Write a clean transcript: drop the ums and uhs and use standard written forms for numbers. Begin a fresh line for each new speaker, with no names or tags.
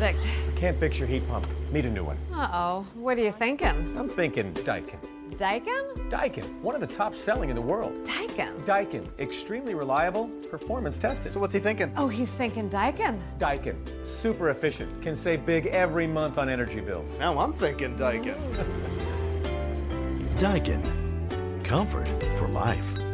verdict.
We can't fix your heat pump. Need a new one.
Uh-oh. What are you thinking?
I'm thinking Daikin.
Daikin?
Daikin, one of the top selling in the world.
Daikin?
Daikin, extremely reliable, performance tested.
So what's he thinking?
Oh, he's thinking Daikin.
Daikin, super efficient, can save big every month on energy bills.
Now I'm thinking Daikin.
Daikin, comfort for life.